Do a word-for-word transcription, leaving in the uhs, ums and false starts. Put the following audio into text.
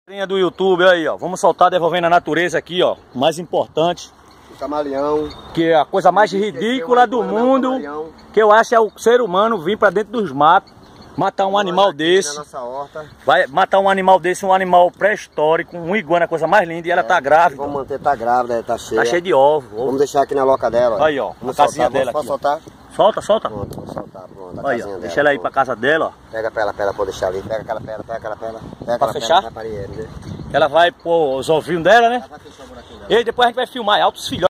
Do YouTube aí, ó, vamos soltar devolvendo a natureza aqui, ó, mais importante. O camaleão. Que é a coisa mais ridícula do mundo, que eu acho é o ser humano vir pra dentro dos matos, matar um animal desse. Vai matar um animal desse, um animal pré-histórico, um iguana, a coisa mais linda, e ela tá grávida. Vamos manter, tá grávida, tá cheia. Tá cheia de ovo. Vamos deixar aqui na loca dela. Aí, ó, a casinha dela aqui. Posso soltar? Solta, solta. Pronto, vou soltar, pronto. A aí, casinha ó, dela, deixa ela aí pronto. pra casa dela, ó. Pega pra ela, pra ela poder deixar ali. Pega aquela pedra, pega aquela pedra. Pega Pra aquela fechar? pedra, Ela vai pôr os ovinhos dela, né? Vai fechar o buraquinho dela. E depois a gente vai filmar altos filhotes.